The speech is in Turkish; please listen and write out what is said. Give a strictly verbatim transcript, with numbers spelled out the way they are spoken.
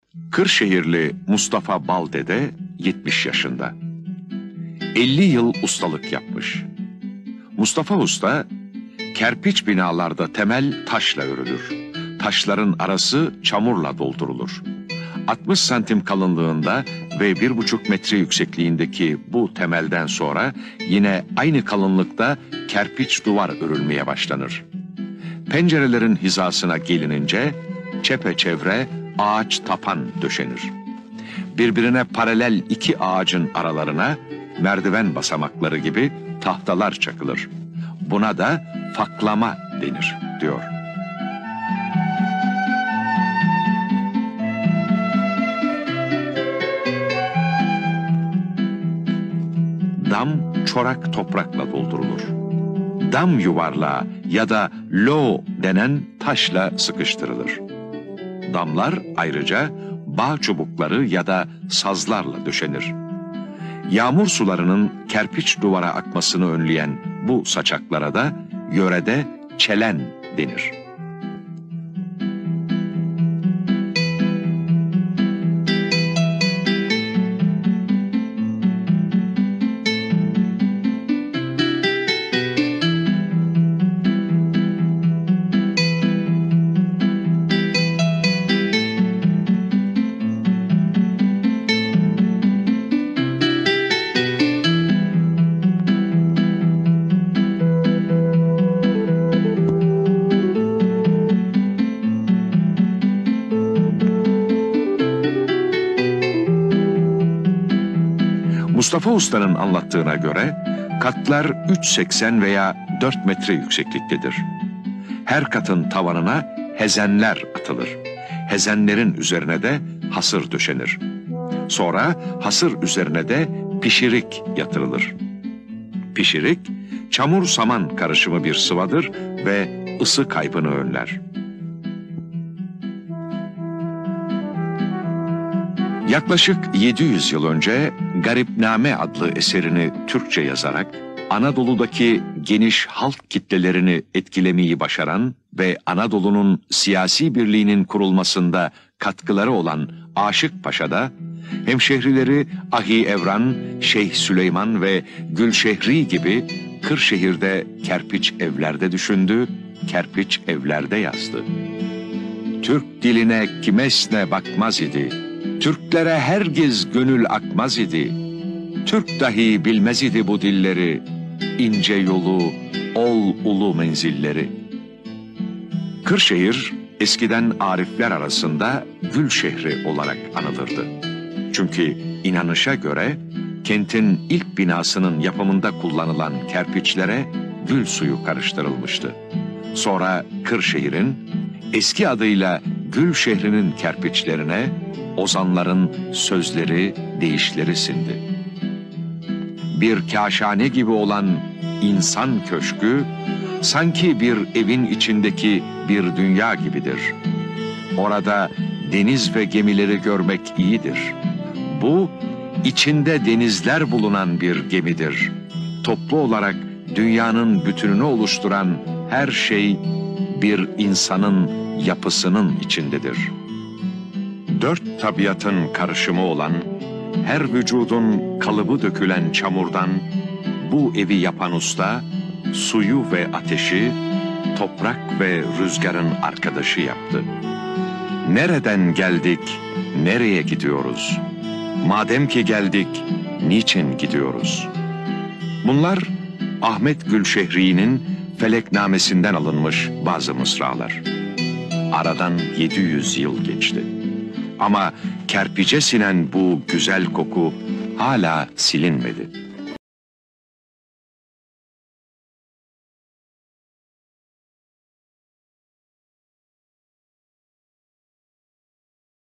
Kırşehirli Mustafa Baldede yetmiş yaşında. elli yıl ustalık yapmış. Mustafa Usta, kerpiç binalarda temel taşla örülür. Taşların arası çamurla doldurulur. altmış santim kalınlığında ve bir buçuk metre yüksekliğindeki bu temelden sonra yine aynı kalınlıkta kerpiç duvar örülmeye başlanır. Pencerelerin hizasına gelinince çepeçevre ağaç tapan döşenir. Birbirine paralel iki ağacın aralarına merdiven basamakları gibi tahtalar çakılır. Buna da faklama denir diyor. Dam çorak toprakla doldurulur. Dam yuvarlağı ya da lo denen taşla sıkıştırılır. Damlar ayrıca bağ çubukları ya da sazlarla döşenir. Yağmur sularının kerpiç duvara akmasını önleyen bu saçaklara da yörede çelen denir. Mustafa Usta'nın anlattığına göre katlar üç seksen veya dört metre yüksekliktedir. Her katın tavanına hezenler atılır. Hezenlerin üzerine de hasır döşenir. Sonra hasır üzerine de pişirik yatırılır. Pişirik, çamur saman karışımı bir sıvadır ve ısı kaybını önler. Yaklaşık yedi yüz yıl önce Garipname adlı eserini Türkçe yazarak Anadolu'daki geniş halk kitlelerini etkilemeyi başaran ve Anadolu'nun siyasi birliğinin kurulmasında katkıları olan Aşık Paşa da hemşehrileri Ahi Evran, Şeyh Süleyman ve Gülşehri gibi Kırşehir'de kerpiç evlerde düşündü, kerpiç evlerde yazdı. Türk diline kimesne bakmaz idi. Türklere herkes gönül akmaz idi. Türk dahi bilmez idi bu dilleri. İnce yolu, ol ulu menzilleri. Kırşehir eskiden Arifler arasında Gül şehri olarak anılırdı. Çünkü inanışa göre kentin ilk binasının yapımında kullanılan kerpiçlere gül suyu karıştırılmıştı. Sonra Kırşehir'in eski adıyla Gül şehrinin kerpiçlerine ozanların sözleri, deyişleri sindi. Bir kâşhane gibi olan insan köşkü, sanki bir evin içindeki bir dünya gibidir. Orada deniz ve gemileri görmek iyidir. Bu, içinde denizler bulunan bir gemidir. Toplu olarak dünyanın bütününü oluşturan her şey, bir insanın yapısının içindedir. Dört tabiatın karışımı olan, her vücudun kalıbı dökülen çamurdan bu evi yapan usta, suyu ve ateşi, toprak ve rüzgarın arkadaşı yaptı. Nereden geldik, nereye gidiyoruz? Madem ki geldik, niçin gidiyoruz? Bunlar Ahmet Gülşehri'nin Feleknamesinden alınmış bazı mısralar. Aradan yedi yüz yıl geçti. Ama kerpiçe sinen bu güzel koku hala silinmedi.